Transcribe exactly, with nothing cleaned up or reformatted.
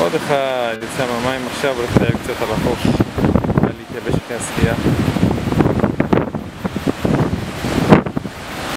עוד אחד יצא מהמים עכשיו, הולך לטייל קצת על החוף, להתייבש אחרי השחייה.